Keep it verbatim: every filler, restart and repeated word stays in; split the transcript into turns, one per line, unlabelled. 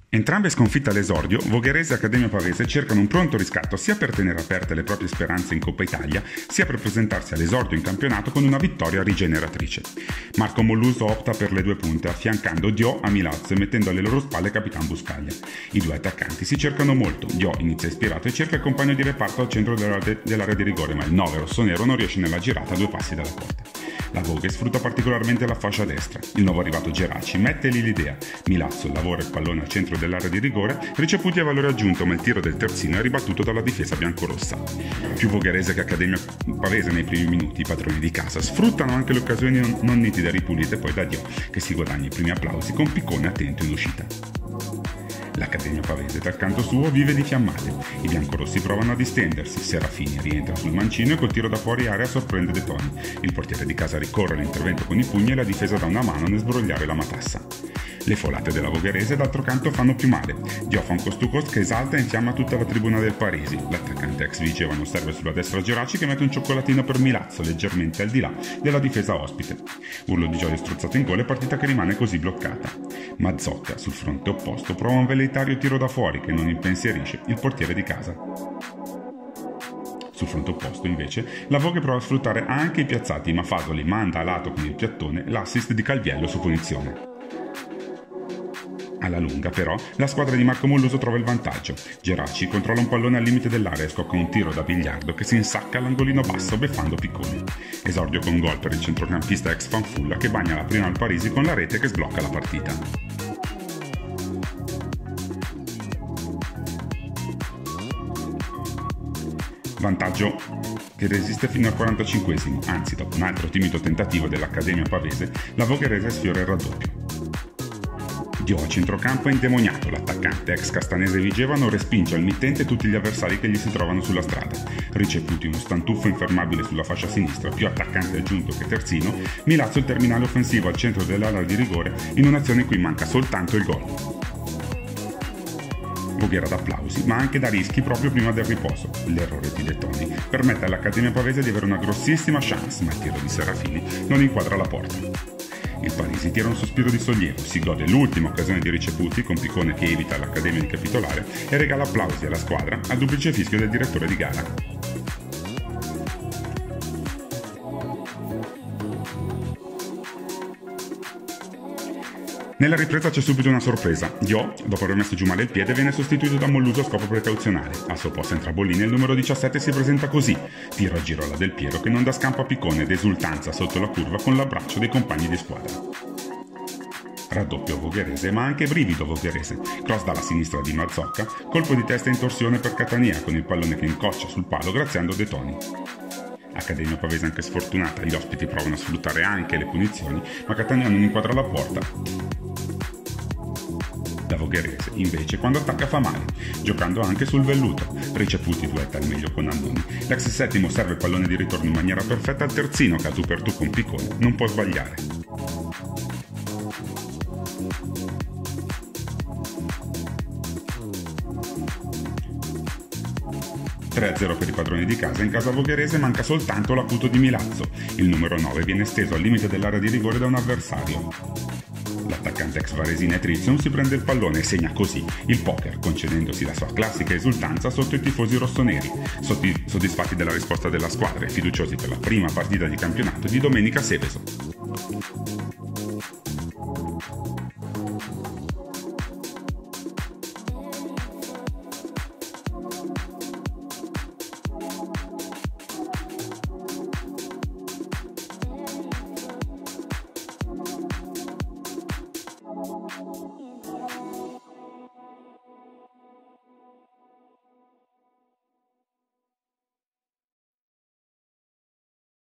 Entrambe sconfitte all'esordio, Vogherese e Accademia Pavese cercano un pronto riscatto sia per tenere aperte le proprie speranze in Coppa Italia, sia per presentarsi all'esordio in campionato con una vittoria rigeneratrice. Marco Molluso opta per le due punte, affiancando Dio a Milazzo e mettendo alle loro spalle Capitan Buscaglia. I due attaccanti si cercano molto, Dio inizia ispirato e cerca il compagno di reparto al centro dell'area di rigore, ma il nove rossonero non riesce nella girata a due passi dalla porta. La Voghe sfrutta particolarmente la fascia destra. Il nuovo arrivato Geraci mette lì l'idea. Milazzo lavora il pallone al centro dell'area di rigore, ricevuti a valore aggiunto, ma il tiro del terzino è ribattuto dalla difesa biancorossa. Più Vogherese che Accademia Pavese nei primi minuti, i padroni di casa sfruttano anche le occasioni non, non nitide ripulite poi da Dio, che si guadagna i primi applausi con Piccone attento in uscita. L'Accademia Pavese dal canto suo vive di fiammate. I biancorossi provano a distendersi, Serafini rientra sul mancino e col tiro da fuori area sorprende De Toni. Il portiere di casa ricorre all'intervento con i pugni e la difesa da una mano nel sbrogliare la matassa. Le folate della Vogherese d'altro canto fanno più male. Dio fa un costucos che esalta e infiamma tutta la tribuna del Parisi. L'attaccante ex Vigevano serve sulla destra Geraci che mette un cioccolatino per Milazzo leggermente al di là della difesa ospite. Urlo di gioia strozzato in gol e partita che rimane così bloccata. Mazzocca sul fronte opposto prova un velleitario tiro da fuori che non impensierisce il portiere di casa. Sul fronte opposto, invece, la Voghe prova a sfruttare anche i piazzati, ma Fasoli manda a lato con il piattone l'assist di Calviello su punizione. Alla lunga, però, la squadra di Marco Molluso trova il vantaggio. Geraci controlla un pallone al limite dell'area e scocca un tiro da biliardo che si insacca all'angolino basso beffando Piccone. Esordio con gol per il centrocampista ex Fanfulla che bagna la prima al Parisi con la rete che sblocca la partita. Vantaggio che resiste fino al quarantacinquesimo, anzi dopo un altro timido tentativo dell'Accademia Pavese, la Vogherese sfiora il raddoppio. Dio a centrocampo è indemoniato, l'attaccante ex Castanese Vigevano respinge al mittente tutti gli avversari che gli si trovano sulla strada. Ricevuti uno stantuffo infermabile sulla fascia sinistra, più attaccante aggiunto che terzino, Milazzo il terminale offensivo al centro dell'area di rigore in un'azione in cui manca soltanto il gol. Voghera d'applausi, ma anche da rischi proprio prima del riposo. L'errore di De Toni permette all'Accademia Pavese di avere una grossissima chance, ma il tiro di Serafini non inquadra la porta. Il Parisi tira un sospiro di sollievo, si gode l'ultima occasione di ricevuti con Piccone che evita all'Accademia di capitolare e regala applausi alla squadra al duplice fischio del direttore di gara. Nella ripresa c'è subito una sorpresa. Dio, dopo aver messo giù male il piede, viene sostituito da Molluso a scopo precauzionale. Al suo posto entra Bollini e il numero diciassette si presenta così. Tiro a giro alla Del Piero che non dà scampo a Piccone ed esultanza sotto la curva con l'abbraccio dei compagni di squadra. Raddoppio Vogherese, ma anche brivido Vogherese. Cross dalla sinistra di Mazzocca, colpo di testa in torsione per Catania con il pallone che incoccia sul palo graziando De Toni. Accademia Pavese anche sfortunata, gli ospiti provano a sfruttare anche le punizioni, ma Catania non inquadra la porta. La Vogherese, invece, quando attacca fa male, giocando anche sul velluto. Ricevuti duetta al meglio con Annoni. L'ex settimo serve il pallone di ritorno in maniera perfetta al terzino che a tu per tu con Piccone non può sbagliare. tre a zero per i padroni di casa, in casa Vogherese manca soltanto l'acuto di Milazzo. Il numero nove viene steso al limite dell'area di rigore da un avversario. L'attaccante ex Varesina e Trizium si prende il pallone e segna così il poker, concedendosi la sua classica esultanza sotto i tifosi rossoneri, soddisfatti della risposta della squadra e fiduciosi per la prima partita di campionato di domenica Seveso.